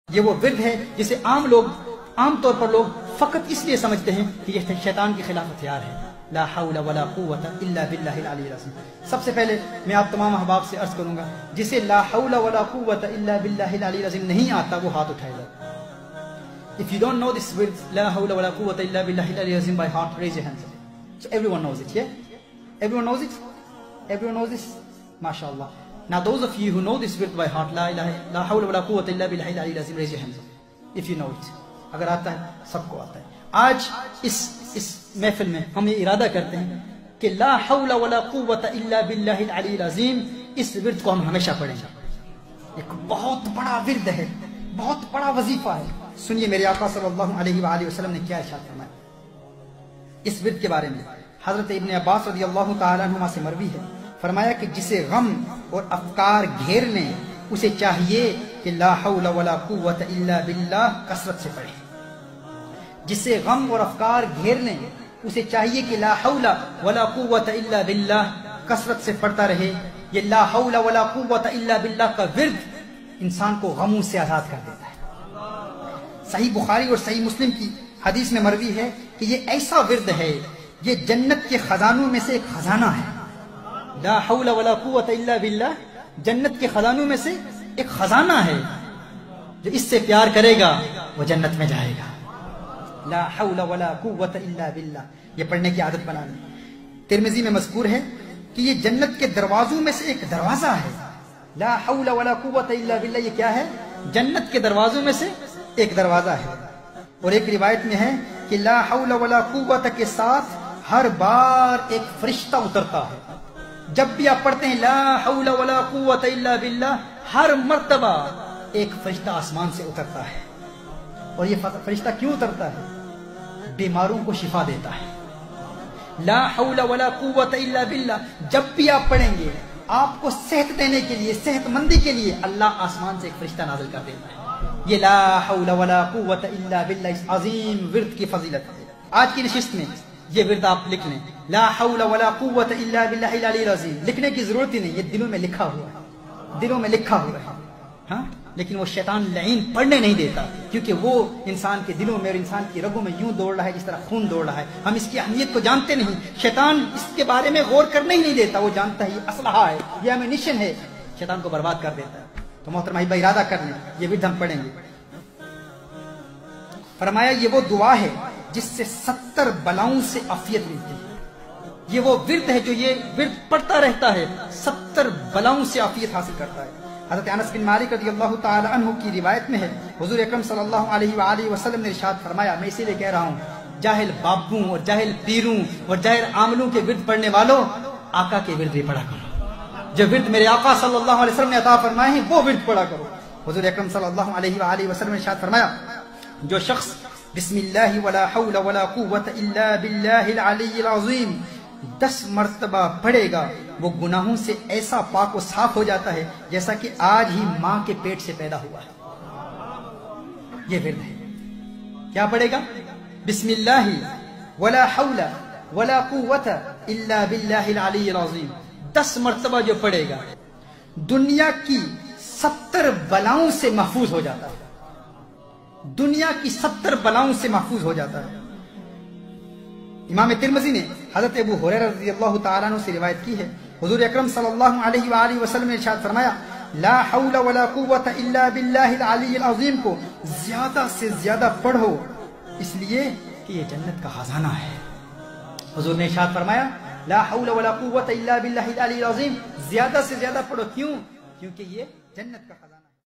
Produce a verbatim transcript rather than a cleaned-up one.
یہ وہ ورد ہے جسے عام لوگ عام طور پر لوگ فقط اس لیے سمجھتے ہیں کہ یہ شیطان کے خلاف ہتھیار ہے. لا حول ولا قوت الا باللہ العلی العظیم. سب سے پہلے میں آپ تمام احباب سے عرض کروں گا جسے لا حول ولا قوت الا باللہ العلی العظیم نہیں آتا وہ ہاتھ اٹھائے گا. If you don't know this word لا حول ولا قوت الا باللہ العلی العظیم by heart, raise your hands. So everyone knows it, yeah? Everyone knows it? Everyone knows this? MashaAllah. Now those of you who know this word by heart, لا الہ لا حول ولا قوت الا باللہ العلی العظیم, raise your hands if you know it. اگر آتا ہے سب کو آتا ہے. آج اس اس محفل میں ہم یہ ارادہ کرتے ہیں کہ لا حول ولا قوت الا باللہ العلی العظیم اس ورد کو ہم ہمیشہ پڑھیں گے. ایک بہت بڑا ورد ہے, بہت بڑا وظیفہ ہے. سنیے میرے آقا صلی اللہ علیہ وآلہ وسلم نے کیا ارشاد فرمایا اس ورد کے بارے میں. حضرت ابن عباس رضی اللہ تعالیٰ عنہما سے مروی ہے, فرمایا کہ جسے غم اور افکار گھیر لیں اسے چاہیے کہ لا حول ولا قوت الا باللہ کثرت سے پڑھے. جسے غم اور افکار گھیر لیں اسے چاہیے کہ لا حول ولا قوت الا باللہ کثرت سے پڑھتا رہے. یہ لا حول ولا قوت الا باللہ کا ورد انسان کو غموں سے آزاد کر دیتا ہے. صحیح بخاری اور صحیح مسلم کی حدیث میں مروی ہے کہ یہ ایسا ورد ہے, یہ جنت کے خزانوں میں سے ایک خزانہ ہے. لا حول ولا قوت الا باللہ جنت کے خزانوں میں سے ایک خزانہ ہے. جو اس سے پیار کرے گا وہ جنت میں جائے گا. لا حول ولا قوت الا باللہ یہ پڑھنے کی عادت بنا لیں. ترمذی میں مذکور ہے کہ یہ جنت کے دروازوں میں سے ایک دروازہ ہے. لا حول ولا قوت الا باللہ یہ کیا ہے؟ جنت کے دروازوں میں سے ایک دروازہ ہے. اور ایک روایت میں ہے کہ لا حول ولا قوت کے ساتھ ہر بار ایک فرشتہ اترتا ہے. جب بھی آپ پڑھتے ہیں لا حول ولا قوت الا باللہ ہر مرتبہ ایک فرشتہ آسمان سے اترتا ہے. اور یہ فرشتہ کیوں اترتا ہے؟ بیماروں کو شفا دیتا ہے. لا حول ولا قوت الا باللہ جب بھی آپ پڑھیں گے آپ کو صحت دینے کے لیے, صحت مندی کے لیے اللہ آسمان سے ایک فرشتہ نازل کر دیتا ہے. یہ لا حول ولا قوت الا باللہ اس عظیم ورد کی فضیلت ہے. آج کی نشست میں یہ ورد آپ لکھ لیں, لا حول ولا قوت الا باللہ العلی العظیم. لکھنے کی ضرورت ہی نہیں, یہ دلوں میں لکھا ہوا ہے, دلوں میں لکھا ہوا ہے. ہاں لیکن وہ شیطان لعین پڑھنے نہیں دیتا, کیونکہ وہ انسان کے دلوں میں اور انسان کی رگوں میں یوں دوڑ رہا ہے جس طرح خون دوڑ رہا ہے. ہم اس کی اہمیت کو جانتے نہیں, شیطان اس کے بارے میں غور کرنے ہی نہیں دیتا. وہ جانتا ہے یہ اسلحہ ہے, یہ ایمونیشن ہے, شیطان کو برباد کر دیتا ہے. تو محترم احبہ ارادہ کر لیں یہ ورد ہم پڑھیں گے. فرمایا یہ وہ دعا ہے جس سے ستر بلاؤں سے عافیت ملتی ہے. یہ وہ ورد ہے جو یہ ورد پڑھتا رہتا ہے ستر بلاؤں سے عافیت حاصل کرتا ہے. حضرت انس بن مالک رضی اللہ تعالی عنہ کی روایت میں ہے حضور اکرم صلی اللہ علیہ وآلہ وسلم نے ارشاد فرمایا, میں اسی لیے کہہ رہا ہوں جاہل بابوں اور جاہل پیروں اور جاہل عاملوں کے ورد پڑھنے والوں آقا کے ورد بھی پڑھا کرو. جو ورد میرے آقا صلی اللہ علیہ وسلم نے عطا فرمائے ہیں وہ ورد پڑھا کرو. حضور اکرم صلی اللہ علیہ وآلہ وسلم نے ارشاد فرمایا جو شخص بسم اللہ ولا حول ولا قوت الا باللہ العلی العظیم دس مرتبہ پڑھے گا وہ گناہوں سے ایسا پاک و صاف ہو جاتا ہے جیسا کہ آج ہی ماں کے پیٹ سے پیدا ہوا ہے. یہ ورد ہے. کیا پڑھے گا؟ بسم اللہ ولا حول ولا قوت الا باللہ العلی العظیم دس مرتبہ جو پڑھے گا دنیا کی ستر بلاؤں سے محفوظ ہو جاتا ہے. دنیا کی ستر بلاؤں سے محفوظ ہو جاتا ہے. امام ترمذی نے حضرت ابو ہریرہ رضی اللہ تعالیٰ عنہ سے روایت کی ہے حضور اکرم صلی اللہ علیہ وآلہ وسلم نے ارشاد فرمایا لا حول ولا قوت الا باللہ العلی العظیم کو زیادہ سے زیادہ پڑھو اس لیے کہ یہ جنت کا خزانہ ہے. حضور نے ارشاد فرمایا لا حول ولا قوت الا باللہ العلی العظیم زیادہ سے زیادہ پڑھو. کیوں؟ کیونکہ یہ جنت کا خزانہ